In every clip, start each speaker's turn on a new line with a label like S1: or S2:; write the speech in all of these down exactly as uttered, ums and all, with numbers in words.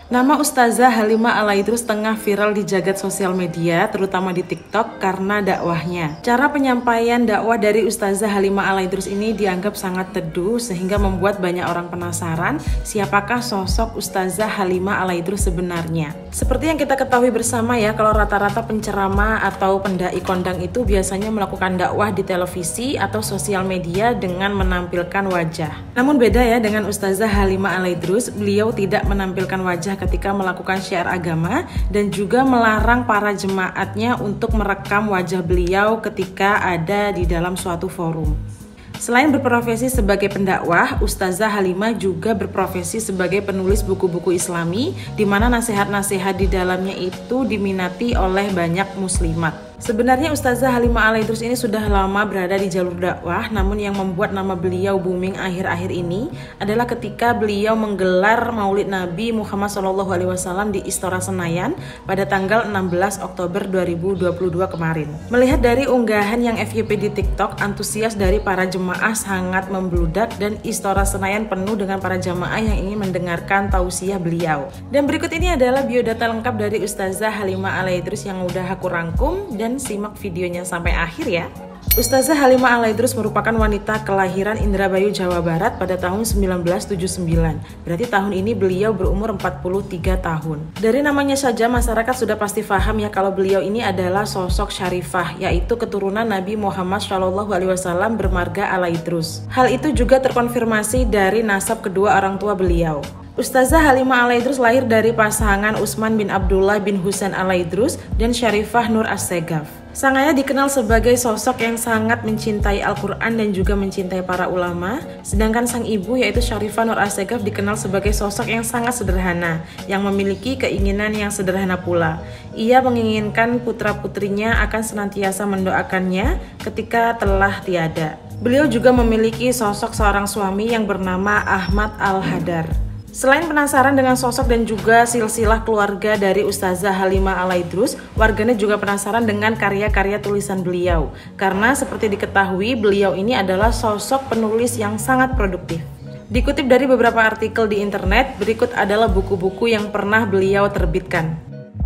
S1: Nama Ustazah Halimah Al-Aidrus tengah viral di jagat sosial media, terutama di TikTok karena dakwahnya. Cara penyampaian dakwah dari Ustazah Halimah Al-Aidrus ini dianggap sangat teduh sehingga membuat banyak orang penasaran siapakah sosok Ustazah Halimah Al-Aidrus sebenarnya. Seperti yang kita ketahui bersama ya, kalau rata-rata penceramah atau pendai kondang itu biasanya melakukan dakwah di televisi atau sosial media dengan menampilkan wajah. Namun beda ya dengan Ustazah Halimah Al-Aidrus, beliau tidak menampilkan wajah ketika melakukan syiar agama dan juga melarang para jemaatnya untuk merekam wajah beliau ketika ada di dalam suatu forum. Selain berprofesi sebagai pendakwah, Ustazah Halimah juga berprofesi sebagai penulis buku-buku Islami, di mana nasihat-nasihat di dalamnya itu diminati oleh banyak muslimat. Sebenarnya Ustazah Halimah Al-Aidrus ini sudah lama berada di jalur dakwah, namun yang membuat nama beliau booming akhir-akhir ini adalah ketika beliau menggelar Maulid Nabi Muhammad shallallahu alaihi wasallam di Istora Senayan pada tanggal enam belas Oktober dua ribu dua puluh dua kemarin. Melihat dari unggahan yang F Y P di TikTok, antusias dari para jemaah sangat membludak dan Istora Senayan penuh dengan para jemaah yang ingin mendengarkan tausiah beliau. Dan berikut ini adalah biodata lengkap dari Ustazah Halimah Al-Aidrus yang udah aku rangkum, dan dan simak videonya sampai akhir ya. Ustazah Halimah Al-Aidrus merupakan wanita kelahiran Indramayu, Jawa Barat pada tahun seribu sembilan ratus tujuh puluh sembilan. Berarti tahun ini beliau berumur empat puluh tiga tahun. Dari namanya saja masyarakat sudah pasti paham ya kalau beliau ini adalah sosok syarifah, yaitu keturunan Nabi Muhammad shallallahu alaihi wasallam bermarga Al-Aidrus. Hal itu juga terkonfirmasi dari nasab kedua orang tua beliau. Ustazah Halimah Al-Aidrus lahir dari pasangan Utsman bin Abdullah bin Husain Al-Aidrus dan Syarifah Nur As-Segaf. Sang ayah dikenal sebagai sosok yang sangat mencintai Al-Quran dan juga mencintai para ulama, sedangkan sang ibu yaitu Syarifah Nur As-Segaf dikenal sebagai sosok yang sangat sederhana, yang memiliki keinginan yang sederhana pula. Ia menginginkan putra-putrinya akan senantiasa mendoakannya ketika telah tiada. Beliau juga memiliki sosok seorang suami yang bernama Ahmad Al-Hadar. Selain penasaran dengan sosok dan juga silsilah keluarga dari Ustazah Halimah Al-Aidrus, warganet juga penasaran dengan karya-karya tulisan beliau. Karena seperti diketahui, beliau ini adalah sosok penulis yang sangat produktif. Dikutip dari beberapa artikel di internet, berikut adalah buku-buku yang pernah beliau terbitkan.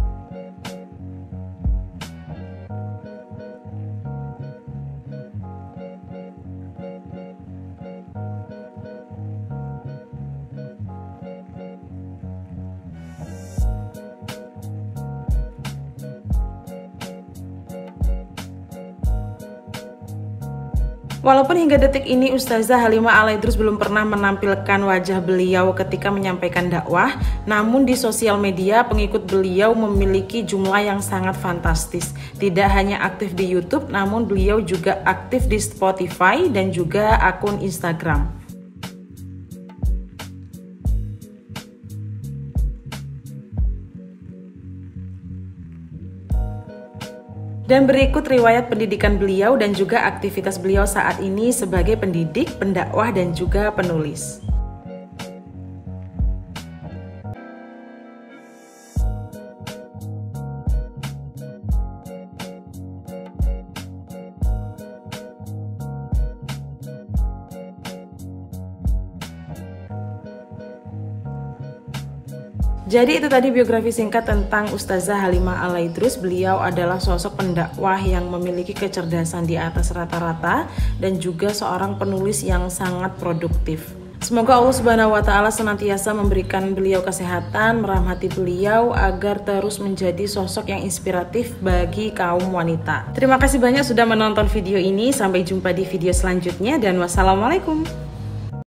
S1: Walaupun hingga detik ini Ustazah Halimah Al-Aidrus belum pernah menampilkan wajah beliau ketika menyampaikan dakwah, namun di sosial media pengikut beliau memiliki jumlah yang sangat fantastis. Tidak hanya aktif di YouTube, namun beliau juga aktif di Spotify dan juga akun Instagram. Dan berikut riwayat pendidikan beliau dan juga aktivitas beliau saat ini sebagai pendidik, pendakwah, dan juga penulis. Jadi itu tadi biografi singkat tentang Ustazah Halimah Al-Aidrus. Beliau adalah sosok pendakwah yang memiliki kecerdasan di atas rata-rata dan juga seorang penulis yang sangat produktif. Semoga Allah Subhanahu wa Ta'ala senantiasa memberikan beliau kesehatan, merahmati beliau agar terus menjadi sosok yang inspiratif bagi kaum wanita. Terima kasih banyak sudah menonton video ini. Sampai jumpa di video selanjutnya dan wassalamualaikum.